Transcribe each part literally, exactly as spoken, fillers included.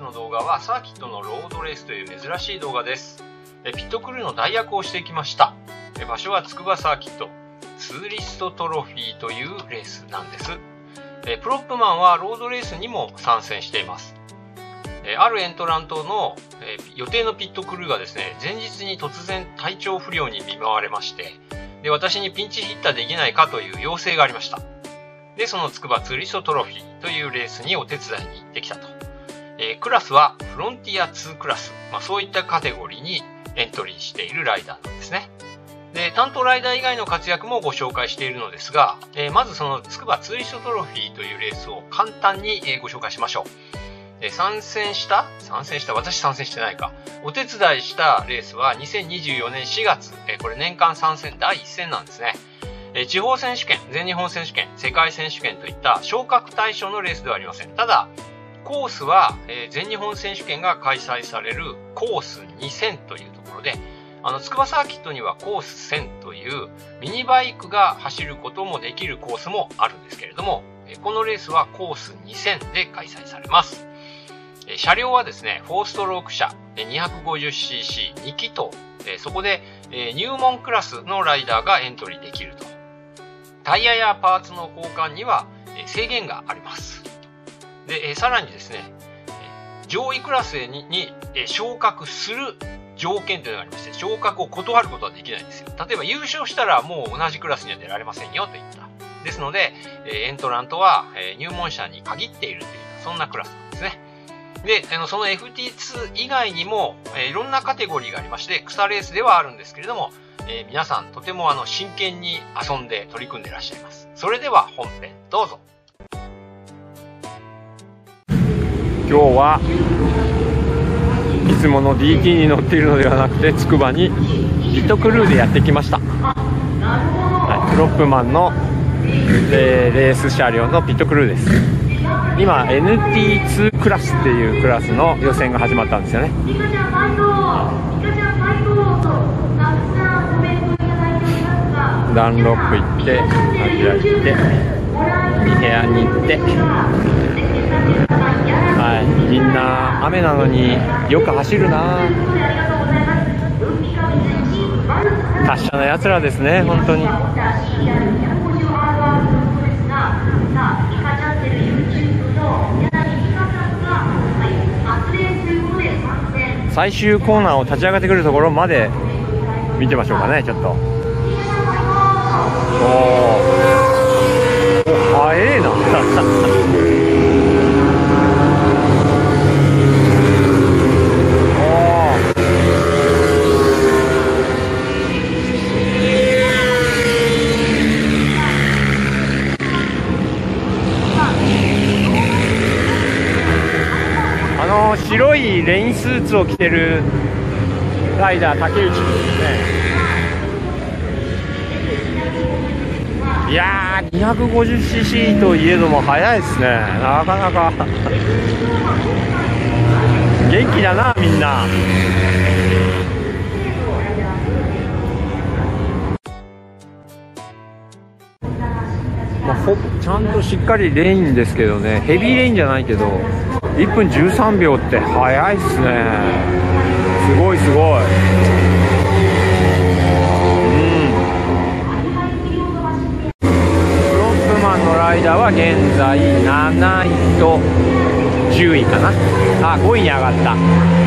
の動画はサーキットのロードレースという珍しい動画です。ピットクルーの代役をしてきました。場所は筑波サーキットツーリストトロフィーというレースなんです。プロップマンはロードレースにも参戦しています。あるエントラントの予定のピットクルーがですね、前日に突然体調不良に見舞われまして、で私にピンチヒッターできないかという要請がありました。でその筑波ツーリストトロフィーというレースにお手伝いに行ってきたと。えー、クラスはフロンティアツークラス、まあ、そういったカテゴリーにエントリーしているライダーなんですね。で担当ライダー以外の活躍もご紹介しているのですが、えー、まずその筑波ツーリストトロフィーというレースを簡単にご紹介しましょう。えー、参戦した参戦した私参戦してないかお手伝いしたレースはにせんにじゅうよねんしがつ、えー、これ年間参戦だいいっ戦なんですね。えー、地方選手権、全日本選手権、世界選手権といった昇格対象のレースではありません。ただコースは、えー、全日本選手権が開催されるコースに戦というところで、あの筑波サーキットにはコースせんというミニバイクが走ることもできるコースもあるんですけれども、このレースはコースに戦で開催されます。車両はですね、よんストローク車 にひゃくごじゅっシーシーに 気筒、そこで入門クラスのライダーがエントリーできると。タイヤやパーツの交換には制限があります。でさらにですね、上位クラスにに昇格する条件というのがありまして、昇格を断ることはできないんですよ。例えば優勝したらもう同じクラスには出られませんよといった。ですのでエントラントは入門者に限っているというそんなクラスなんですね。でその エフティーツー 以外にもいろんなカテゴリーがありまして、草レースではあるんですけれども、皆さんとてもあの真剣に遊んで取り組んでいらっしゃいます。それでは本編どうぞ。 今日はいつもの ディーティー に乗っているのではなくて、つくばにピットクルーでやってきました。はい、プロップマンの、えー、レース車両のピットクルーです。今 エヌティーツー クラスっていうクラスの予選が始まったんですよね。ダンロップ行って、アジア行って、ミヘアに行って、はい、みんな雨なのによく走るな。達者なやつらですね、本当に。最終コーナーを立ち上がってくるところまで見てましょうかね、ちょっと。おお、速えな。あの白いレインスーツを着てるライダー竹内君ですね。いやー にひゃくごじゅっシーシー といえども速いですね。なかなか元気だなみんな。まあ、ほちゃんとしっかりレインですけどね、ヘビーレインじゃないけどいっぷんじゅうさんびょうって速いっすね。すごいすごい。ライダーは現在なないとじゅういかな。あ、ごいに上がった。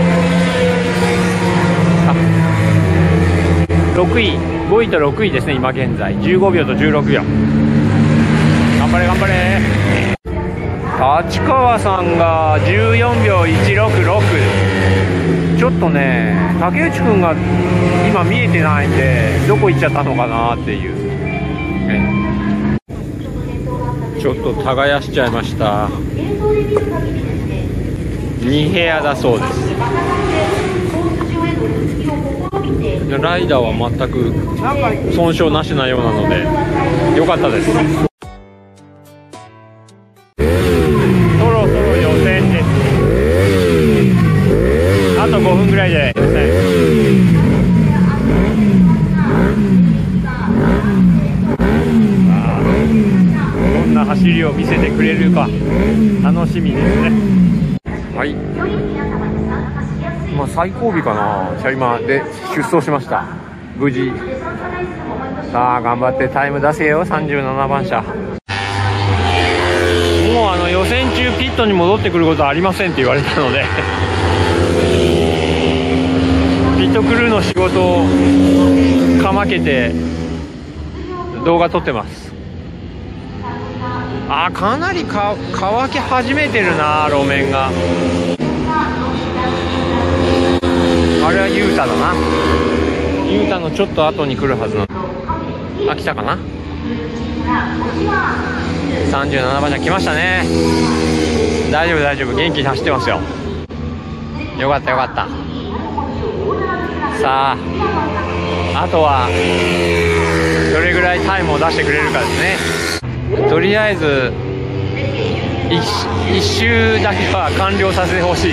あ、ろくい、ごいとろくいですね。今現在じゅうごびょうとじゅうろくびょう。頑張れ頑張れ。立川さんがじゅうよんびょういちろくろく。ちょっとね、竹内くんが今見えてないんでどこ行っちゃったのかなっていう、ね、ちょっと耕しちゃいました。にへやだそうです。ライダーは全く損傷なしなようなので良かったです。そろそろ予選です。あとごふんぐらいで予選。どんな走りを見せてくれるか楽しみですね。 はい、まあ最後尾かな。じゃあ今で出走しました、無事。さあ頑張ってタイム出せよ、さんじゅうななばん車。もうあの予選中ピットに戻ってくることはありませんって言われたのでピットクルーの仕事をかまけて動画撮ってます。あー、かなりか乾き始めてるな、路面が。あれはユータだな。ユータのちょっと後に来るはずな。あ、来たかな。さんじゅうななばん車来ましたね。大丈夫大丈夫、元気に走ってますよ。よかったよかった。さああとはどれぐらいタイムを出してくれるかですね。とりあえず一周だけは完了させてほしい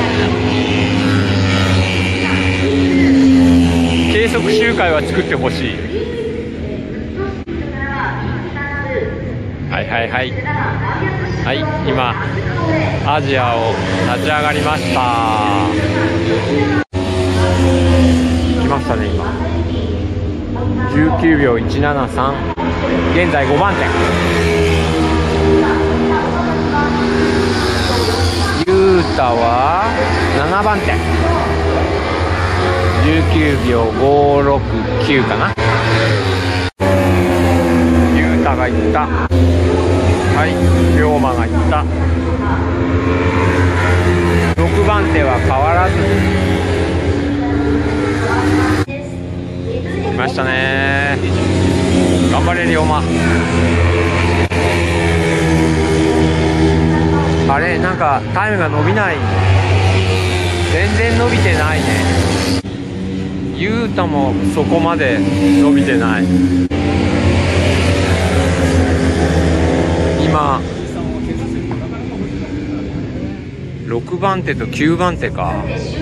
計測周回は作ってほしい。はいはいはいはい、今アジアを立ち上がりました。来ましたね。今じゅうきゅうびょういちななさん、現在ごばんてん。ユータはななばんてん、じゅうきゅうびょうごろくきゅうかな。ユータがいった。はい、龍馬がいった。ろくばんては変わらず来ましたね。頑張れ龍馬。あれ、なんかタイムが伸びない。全然伸びてないね。ユータもそこまで伸びてない。今ろくばんてときゅうばんてか。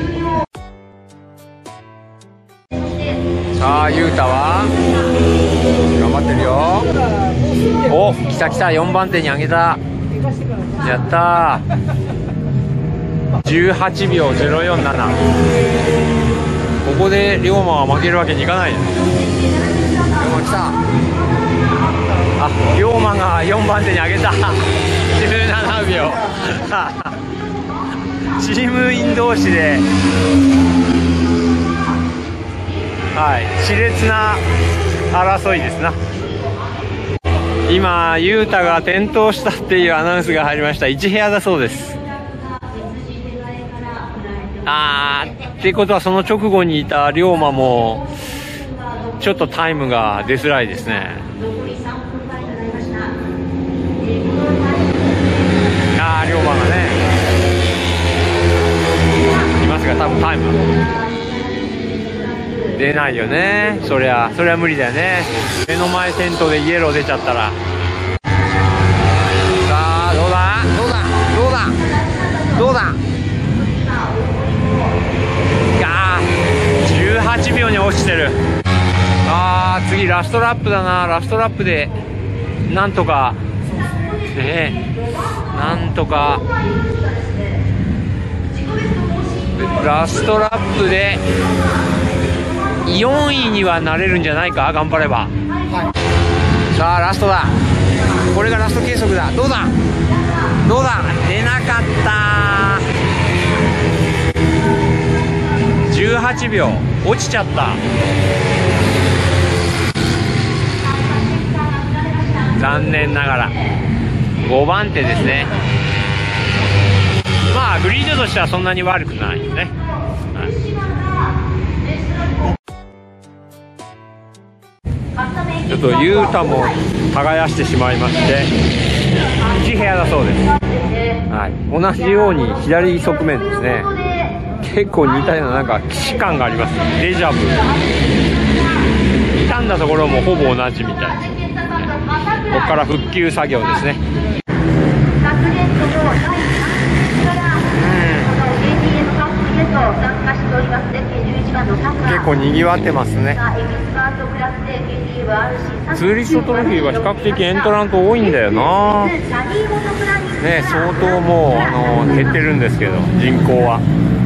さあユータは頑張ってるよ。お、来た来た、よんばんてに上げた。やったー。じゅうはちびょうぜろよんなな。ここで龍馬は負けるわけにいかない。龍馬来た。あ、龍馬がよんばんてに上げた。じゅうななびょうチーム員同士で、はい、熾烈な争いですな。今ユータが転倒したっていうアナウンスが入りました。いち部屋だそうです。あー、ってことはその直後にいた龍馬もちょっとタイムが出づらいですね。あー、龍馬がねいますが、多分タイム出ないよね。そりゃそりゃ無理だよね。目の前先頭でイエロー出ちゃったら。さあどうだどうだどうだどうだ。あー、じゅうはちびょうに落ちてる。あー、次ラストラップだな。ラストラップでなんとかね、なんとかラストラップでよんいにはなれるんじゃないか、頑張れば。はい、さあラストだ。これがラスト計測だ。どうだどうだ。出なかった。じゅうはちびょう落ちちゃった。残念ながらごばんてですね。まあグリードとしてはそんなに悪くないよね。はい、ちょっとユータも耕してしまいましていち部屋だそうです。はい、同じように左側面ですね。結構似たようななんか既視感があります。デジャブ。傷んだところもほぼ同じみたいです。ここから復旧作業ですね。結構にぎわってますね。ツーリストトロフィーは比較的エントラント多いんだよな。 ね、相当もうあの減ってるんですけど、人口は。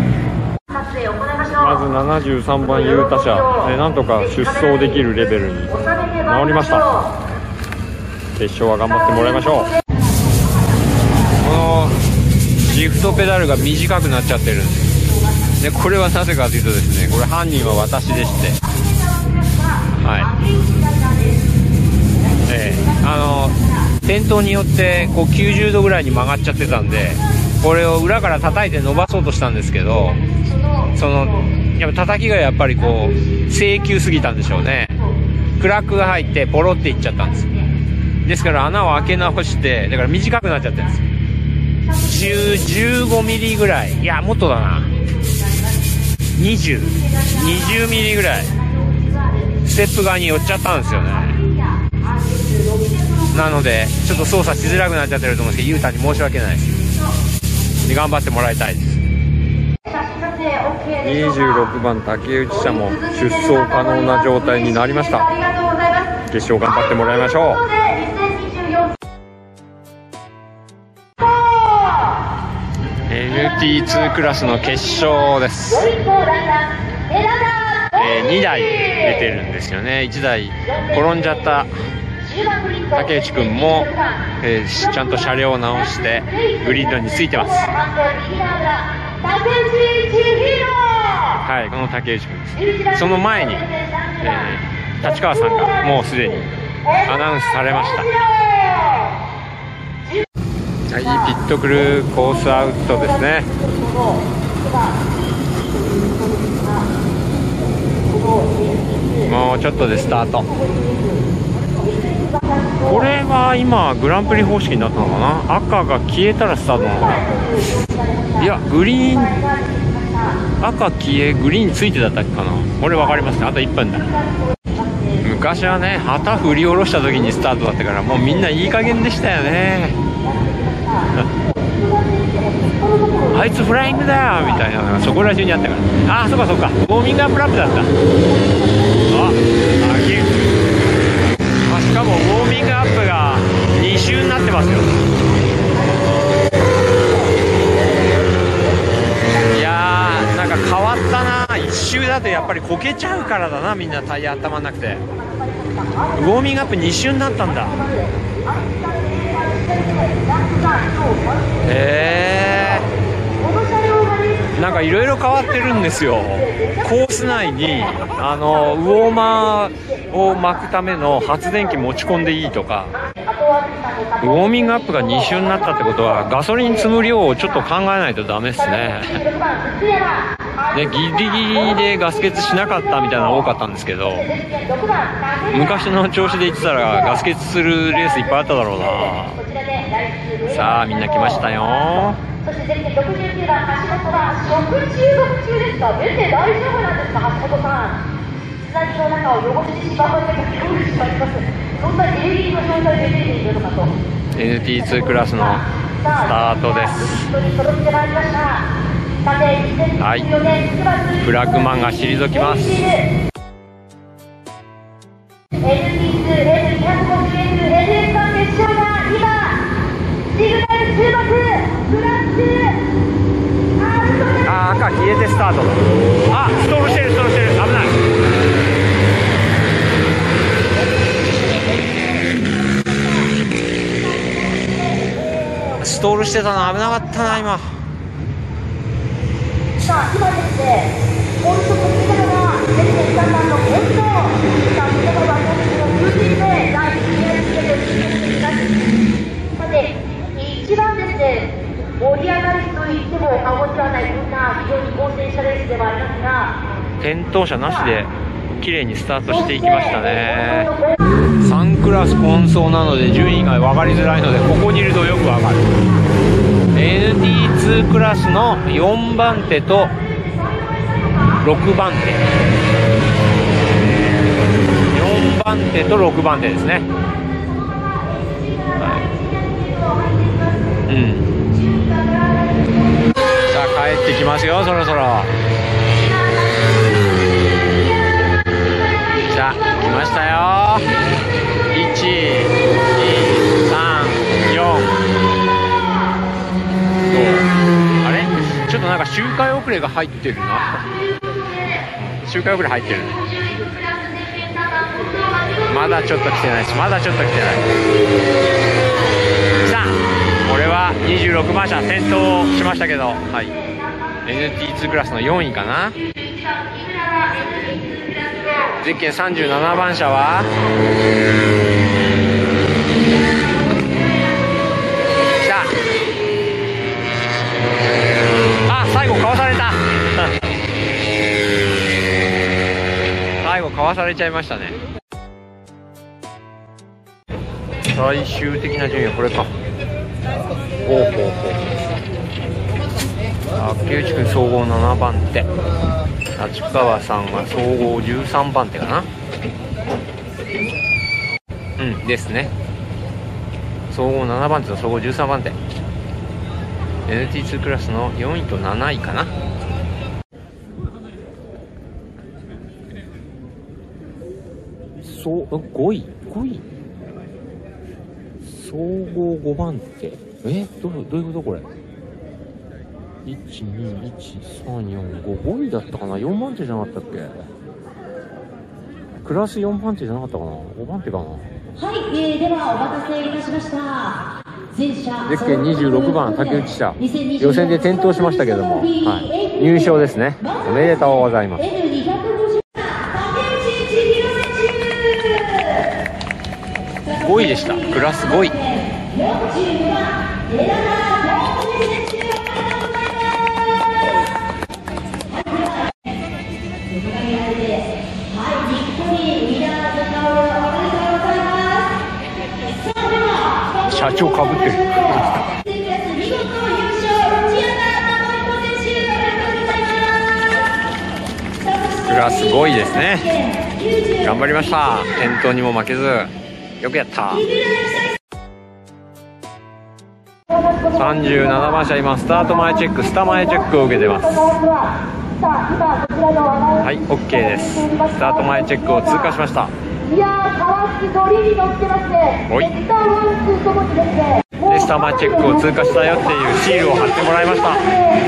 まずななじゅうさんばんユータ車、ね、なんとか出走できるレベルに直りました。決勝は頑張ってもらいましょう。このシフトペダルが短くなっちゃってるんですで、これはなぜかというとですね、これ犯人は私でして、はい、えー、あの転倒によってこうきゅうじゅうどぐらいに曲がっちゃってたんで、これを裏から叩いて伸ばそうとしたんですけど、そのやっぱ叩きがやっぱりこう請求すぎたんでしょうね。クラックが入ってポロっていっちゃったんです。ですから穴を開け直して、だから短くなっちゃってるんです。じゅう、じゅうごミリぐらい、いやもっとだな、にじゅう、にじゅうミリぐらいステップ側に寄っちゃったんですよね。なのでちょっと操作しづらくなっちゃってると思うんですけど、ユータに申し訳ないですで、頑張ってもらいたいです。にじゅうろくばん竹内車も出走可能な状態になりました。決勝頑張ってもらいましょう。エヌティーツー クラスの決勝です。えー、にだい出てるんですよね。いちだい転んじゃった竹内くんも、えー、ちゃんと車両を直してグリッドについてます。はい、この竹内くんです。その前に、えー、立川さんがもうすでにアナウンスされました。はい、ピットクルーコースアウトですね。もうちょっとでスタート。これは今グランプリ方式になったのかな。赤が消えたらスタートなのかな。いや、グリーン赤消えグリーンついてだったっけかな。これ分かりますね。あといっぷんだ。昔はね、旗振り下ろした時にスタートだったから、もうみんないい加減でしたよねあいつフライングだよみたいなのがそこら中にあったから。ああ、そっかそっか、ウォーミングアップラップだった。あ、あげあ、しかもウォーミングアップがに周になってますよ。いやー、なんか変わったな。いち周だとやっぱりこけちゃうからだな、みんなタイヤ温まんなくて。ウォーミングアップに周になったんだ。へー、なんかいろいろ変わってるんですよ。コース内にあのウォーマーを巻くための発電機持ち込んでいいとか、ウォーミングアップがに周になったってことはガソリン積む量をちょっと考えないとダメですね。で、ギリギリでガス欠しなかったみたいなの多かったんですけど、昔の調子で言ってたらガス欠するレースいっぱいあっただろうな。さあ、みんな来ましたよ。そしてろくじゅうきゅうばん橋本は食中毒中ですか。出て大丈夫なんですか、橋本さん。つなぎの中を汚してしまうわけが恐怖心あります。そんなギリギリの状態で出ているのかと。 エヌティーツー クラスのスタートです。はい、フラッグマンが退きます。 エヌティーツー エヌにひゃくごじゅうエヌ エヌエス の決勝が今シグナル注目。フラッグ、あー、赤消えてスタート。あ、ストールしてるストールしてる、危ない。ストールしてたの危なかったな今。さあ、今ですね、本当に見たのがぜんさんばんの本当。さあ、ここは本当の風神でだいいちレースで進んでいます。さて、一番ですね、盛り上がりといっても過言ではない、こんな非常に好戦車レースではありますが、転倒者なしで綺麗にスタートしていきましたね。さんクラス混走なので順位が分かりづらいので、ここにいるとよく分かる。 エヌティーツー クラスのよんばん手とろくばん手、よんばん手とろくばん手ですね。はい、うん、さあ帰ってきますよ、そろそろ。さあ来ましたよ。いち、に、さん、よん、 周回遅れが入ってるな。周回遅れ入ってるね。まだちょっと来てないし、まだちょっと来てない。さあ、俺はにじゅうろくばん車先頭しましたけど、はい、エヌティーツー クラスのよんいかな。ゼッケンさんじゅうななばん車は来た。あ、最後かわされた最後かわされちゃいましたね。最終的な順位はこれか。ほうほうほう。竹内くん総合ななばん手、立川さんは総合じゅうさんばん手かな。うんですね。総合ななばん手と総合じゅうさんばん手、 エヌティーツー クラスのよんいとなないかな。そうごいごい総合ごばん手。えどうどういうことこれ。いちにいちさんよんご ごいだったかな。よんばん手じゃなかったっけ。クラスよんばん手じゃなかったかな。ごばん手かな。 はい、えー、ではお待たせいたしました。全車ゼッケンにじゅうろくばん竹内車、予選で転倒しましたけども、はい、入賞ですね。おめでとうございます。ごいでした。クラスごい。社長かぶってるクラスごいですね。頑張りました。転倒にも負けずよくやった。さんじゅうななばん車、今スタート前チェック、スタ前チェックを受けてます。はい、 OK です。スタート前チェックを通過しました。 いやー、川崎ドリーに乗ってますね。 おいスターワンツーともにですね。 でスタ前チェックを通過したよっていうシールを貼ってもらいました。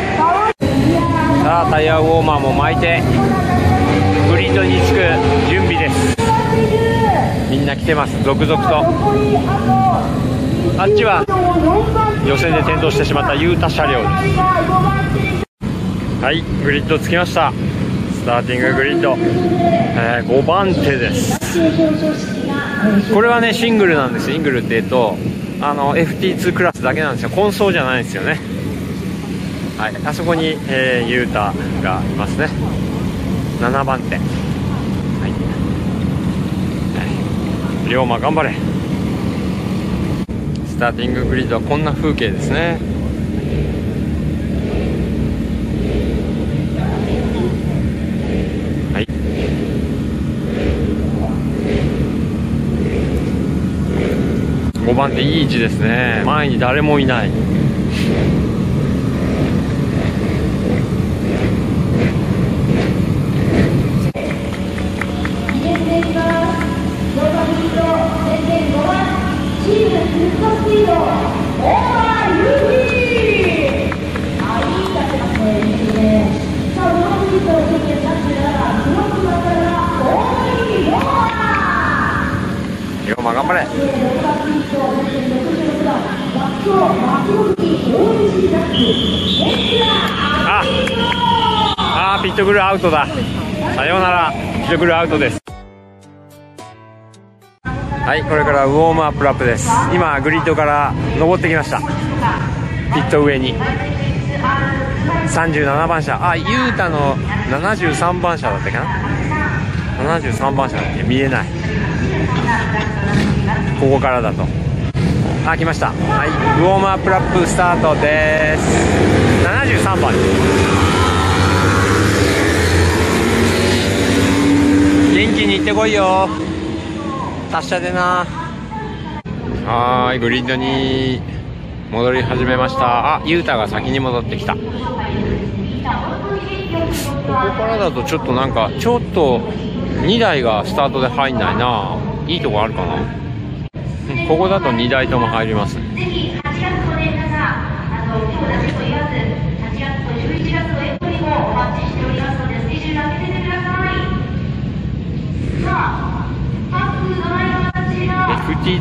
さあ、タイヤウォーマーも巻いてグリッドに着く準備です。みんな来てます、続々と。あっちは予選で転倒してしまったユータ車両です。はい、グリッドつきました。スターティンググリッド、えー、ごばん手です。これはねシングルなんです。シングルっていうとあの エフティーツー クラスだけなんですよ。混走じゃないんですよね。はい、あそこに、えー、ユータがいますね。ななばん手、はい、龍馬頑張れ。スターティンググリッドはこんな風景ですね。はい、ごばん手いい位置ですね。前に誰もいない。龍馬頑張れ。ああー、ピットグルアウトだ。さようなら、ピットグルアウトです。はい、これからウォームアップラップです。今グリッドから登ってきました。ピット上にさんじゅうななばん車、あ、ユータのななじゅうさんばん車だったかな。ななじゅうさんばん車だっけ、見えない。ここからだと。あ、来ました。はい、ウォームアップラップスタートです。ななじゅうさんばん。元気に行ってこいよ。達者でな。はーい、グリッドに戻り始めました。あ、ユータが先に戻ってきた。ここからだとちょっとなんかちょっとにだいがスタートで入んないな。いいとこあるかな。ここだとにだいとも入ります。ぜひはちがつのね、皆さん、あの、今日だけと言わず、はちがつとじゅういちがつの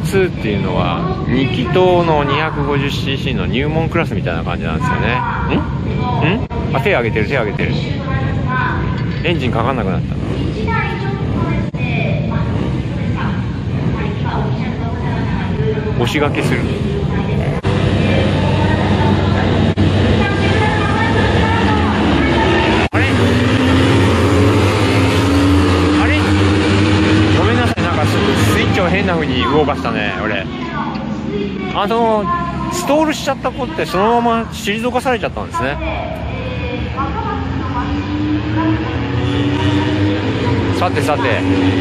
ツーっていうのはに気筒の にひゃくごじゅっシーシー の入門クラスみたいな感じなんですよね。んんあ、手上げてる手上げてる。エンジンかかんなくなったな。押し掛けする。あれあれごめんなさい、なんかスイッチを変な風に動かしたね俺。あのストールしちゃった子ってそのまま退かされちゃったんですね。さてさて、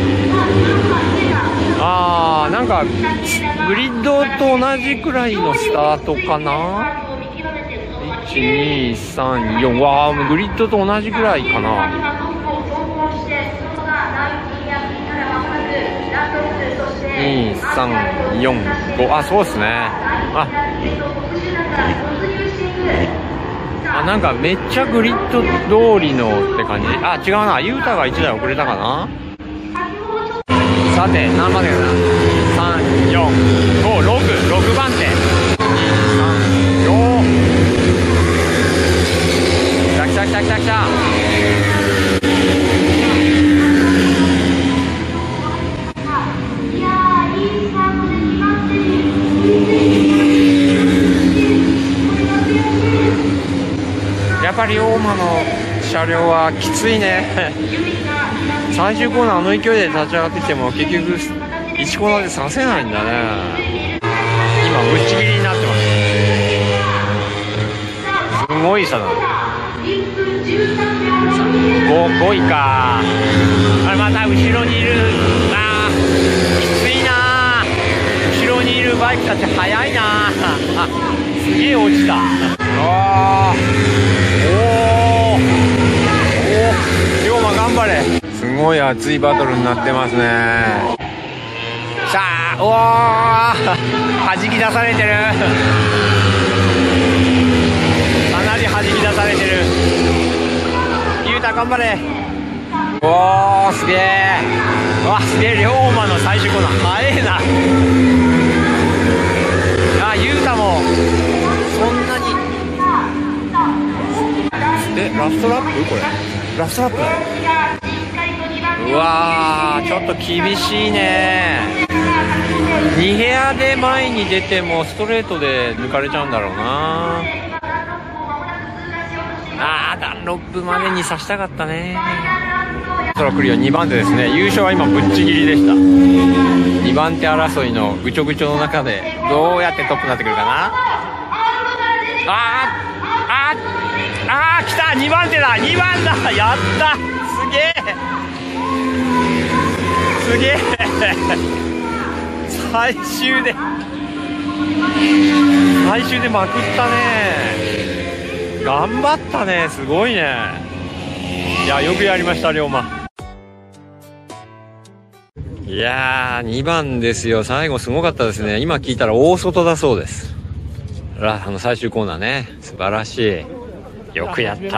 あーなんかグリッドと同じくらいのスタートかな。いちにさんよん、わーグリッドと同じくらいかな。にさんよんご、あそうですね。ああなんかめっちゃグリッド通りのって感じ。あ違うな、ユータがいちだい遅れたかな。さて何番手かな。さんよんごろくろくばん手、にさんよん、来た来た来た来た来た。やっぱり大間の車両はきついね最終コーナーあの勢いで立ち上がってきても結局いちコーナーでさせないんだね。今ぶっちぎりになってます。すごい差だね。 5, ごいか。あれまた後ろにいる。あーきついな。後ろにいるバイクたち速いなあ。すげえ落ちた。あーおーおー龍馬頑張れ。すごい熱いバトルになってますね。さあおー弾き出されてるかなり弾き出されてる。ゆうた頑張れ。おーすげえ。わすげえ龍馬の最終コーナー速えな。あゆうたもそんなにえラストラップこれラストラップ。うわーちょっと厳しいね。に部屋で前に出てもストレートで抜かれちゃうんだろうな。あーダンロップまでにさしたかったね。そろ来るよ。にばん手ですね。優勝は今ぶっちぎりでした。にばん手争いのぐちょぐちょの中でどうやってトップになってくるかな。あーあーあー来たにばん手だ。にばんだ。やったすげえすげえ最終で最終でまくったね。頑張ったね。すごいね。いやよくやりました龍馬。いやーにばんですよ。最後すごかったですね。今聞いたら大外だそうです。あの最終コーナーね。素晴らしい。よくやった。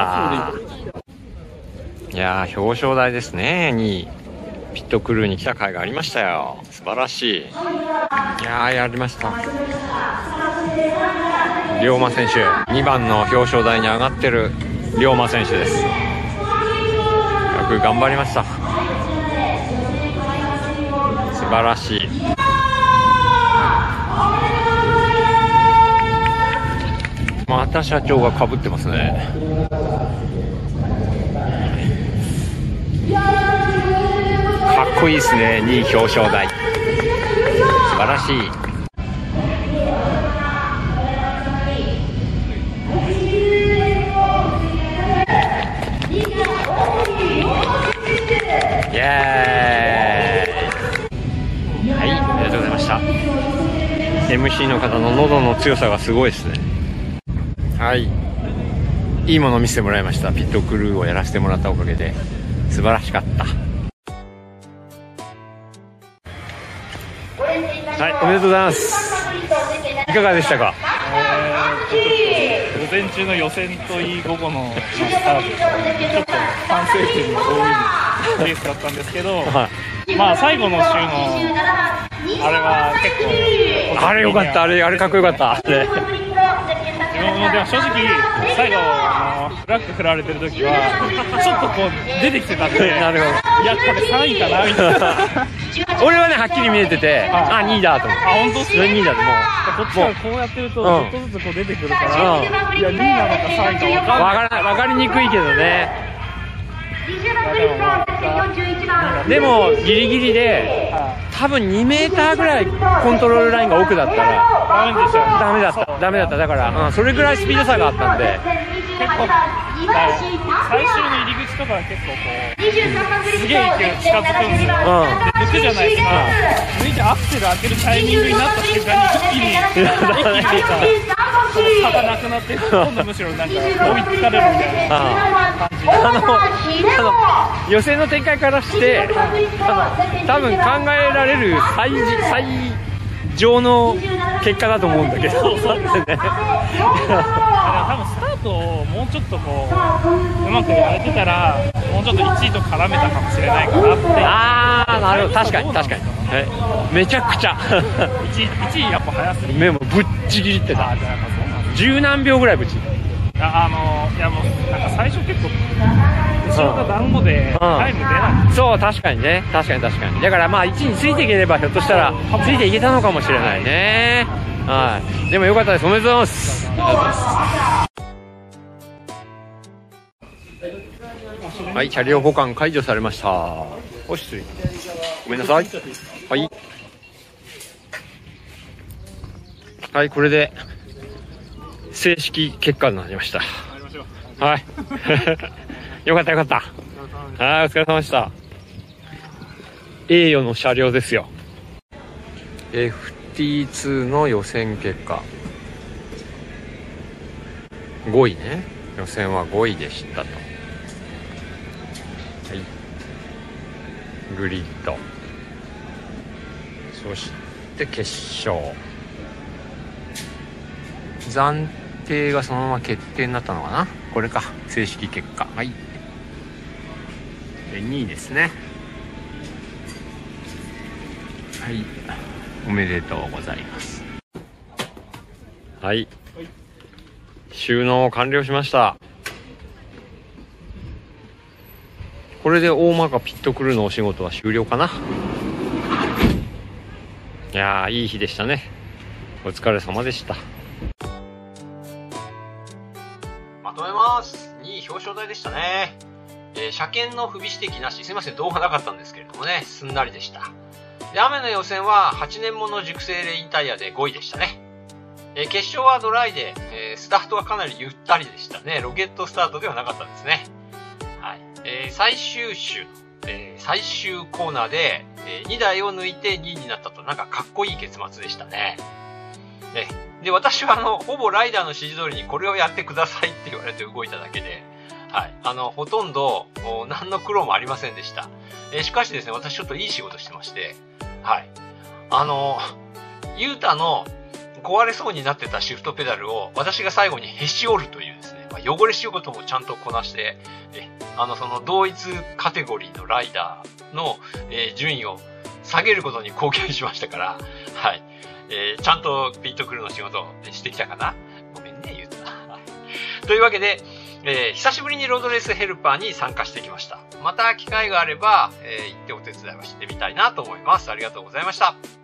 いやー表彰台ですね。にピットクルーに来た甲斐がありましたよ。素晴らしい。いやーやりました。龍馬選手にばんの表彰台に上がってる龍馬選手です。よく頑張りました。素晴らしい。また社長がかぶってますね。かっこいいですね。にい表彰台素晴らしい。イエーイ。はいありがとうございました。 エムシー の方の喉の強さがすごいですね。はいいいものを見せてもらいました。ピットクルーをやらせてもらったおかげで素晴らしかった。はいおめでとうございます。いかがでしたか。 えー、午前中の予選といい午後のスタートちょっと反省点の多いレースだったんですけど、 はいまあ最後の週のあれは結構あれよかった、あれ、あれかっこよかった。あれ。 自分もでも正直最後あのフラッグ振られてる時はちょっとこう出てきてたんで、 なるほど。 いやこれさんいかなみたいな。 俺はね、はっきり見えてて、あ、にいだと思って。 あ、本当っすか。 にいだと思う。 こっちからこうやってるとちょっとずつこう出てくるから、 うん、 いやにいなのかさんいか分かんない。 わからない、わかりにくいけどね。でもギリギリで多分にメーターぐらいコントロールラインが奥だったらダメでしょ。 ダメだったダメだっただから、うん、それぐらいスピード差があったんで、 結構最終の入り口とかは結構こうすげえ勢い近づくんですよ、 うん、 で抜くじゃないですか、抜いてアクセル開けるタイミングになった瞬間に一気に一気にその差がなくなって今度むしろなんか追いつかれるみたいな感じ。 あのあの予選の展開からしてあの多分考えられる最最上の結果だと思うんだけど、 そうそうですね。多分スタートをもうちょっとこううまくやれてたらもうちょっといちいと絡めたかもしれないかなって。 ああ、なるほど、確かに確かに、えめちゃくちゃいちい、いちいやっぱ速すぎる。 目もぶっちぎりってた。十何秒ぐらいぶっちぎり。 あ、あのいやもうなんか最初結構後ろが団子でタイム出ない、 うん、そう、確かにね、確かに確かに。だからまあいちについていければひょっとしたらついていけたのかもしれないね。はい、でもよかったです。おめでとうございます。ありがとうございます。はい、車両保管解除されました。お失礼。ごめんなさい。はい。はい、これで正式結果になりました。はい。よかったよかった。はい、お疲れ様でした。栄誉の車両ですよ。エフティーツー の予選結果。ごいね。予選はごいでしたと。はい。グリッド。そして決勝。暫定がそのまま決定になったのかな。これか、正式結果。はい。にいですね。はい。おめでとうございます。はい。収納完了しました。これで大まかピットクルーのお仕事は終了かな。いやー、いい日でしたね。お疲れ様でした。 まとめます。にい表彰台でしたね。えー、車検の不備指摘なし、すいません、動画なかったんですけれどもね、すんなりでした。で、雨の予選ははちねんもの熟成レインタイヤでごいでしたね。えー、決勝はドライで、えー、スタートはかなりゆったりでしたね。ロケットスタートではなかったですね。はい。えー、最終週、えー、最終コーナーで、えー、にだいを抜いてにいになったと、なんかかっこいい結末でしたね。ね。で、私はあの、ほぼライダーの指示通りにこれをやってくださいって言われて動いただけで、はい。あの、ほとんど、何の苦労もありませんでした。えー、しかしですね、私ちょっといい仕事してまして、はい。あの、ユータの壊れそうになってたシフトペダルを私が最後にへし折るというですね、まあ、汚れ仕事もちゃんとこなして、えあの、その同一カテゴリーのライダーの、えー、順位を下げることに貢献しましたから、はい。えー、ちゃんとピットクルーの仕事をしてきたかな。ごめんね、ユータ。というわけで、えー、久しぶりにロードレースヘルパーに参加してきました。また機会があれば、えー、行ってお手伝いをしてみたいなと思います。ありがとうございました。